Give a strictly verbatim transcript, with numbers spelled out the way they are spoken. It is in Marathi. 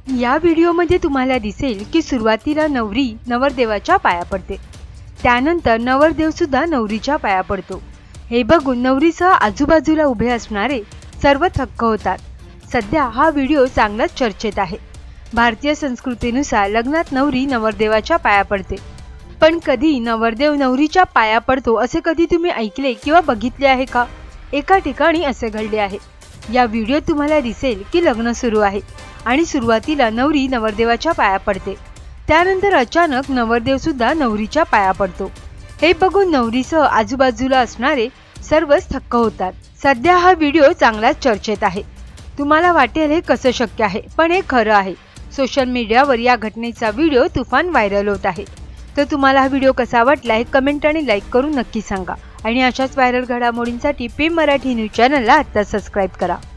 या व्हिडिओमध्ये तुम्हाला दिसेल की सुरुवातीला नवरी नवरदेवाच्या पाया पडते, त्यानंतर नवरदेव सुद्धा नवरीच्या पाया पडतो। हे बघून नवरीसह आजूबाजूला उभे असणारे सर्व थक्क होतात। सध्या हा व्हिडिओ चांगलाच चर्चेत आहे। भारतीय संस्कृतीनुसार लग्नात नवरी नवरदेवाच्या पाया पडते, पण कधी नवरदेव नवरीच्या पाया पडतो असे कधी तुम्ही ऐकले किंवा बघितले आहे का? एका ठिकाणी असे घडले आहे। या व्हिडिओत तुम्हाला दिसेल की लग्न सुरू आहे आणि सुरुवातीला नवरी नवरदेवाच्या पाया पडते, त्यानंतर अचानक नवरदेव सुद्धा नवरीच्या पाया पडतो। हे बघून नवरीसह आजूबाजूला असणारे सर्वच थक्क होतात। सध्या हा व्हिडिओ चांगलाच चर्चेत आहे। तुम्हाला वाटेल हे कसं शक्य आहे, पण हे खरं आहे। सोशल मीडियावर या घटनेचा व्हिडिओ तुफान व्हायरल होत आहे। तर तुम्हाला हा व्हिडिओ कसा वाटला हे कमेंट आणि लाईक करून नक्की सांगा आणि अशाच व्हायरल घडामोडींसाठी पी मराठी न्यूज चॅनलला आता सबस्क्राइब करा।